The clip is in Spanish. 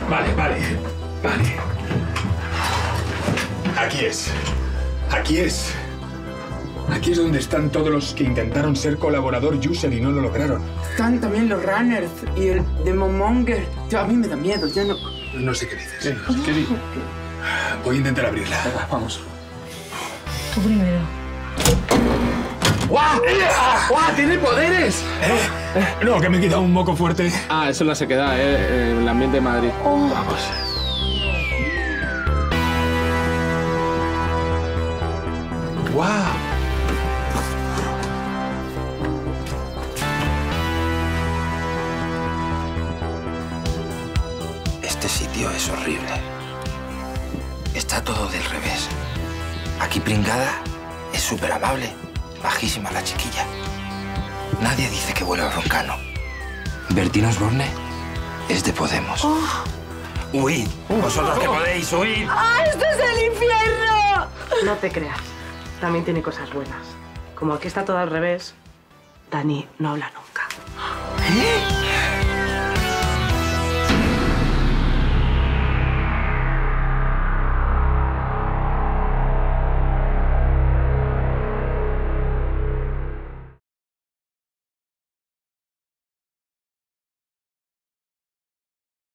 Vale. Aquí es. Aquí es donde están todos los que intentaron ser colaborador user y no lo lograron. Están también los runners y el Demonmonger. A mí me da miedo, ya no... No sé qué dices. ¿Qué digo? Voy a intentar abrirla. Venga, vamos. Tú primero. ¡Guau! ¡Guau! ¡Tiene poderes! No, que me he quitado un moco fuerte. Ah, eso es la sequedad, el ambiente de Madrid. Vamos. ¡Guau! Este sitio es horrible. Está todo del revés. Aquí Pringada es súper amable, bajísima la chiquilla. Nadie dice que huele a broncano. Bertín Osborne es de Podemos. ¡Huid! ¡Vosotros que podéis, huid! ¡Ah, esto es el infierno! No te creas. También tiene cosas buenas. Como aquí está todo al revés, Dani no habla nunca. ¿Eh?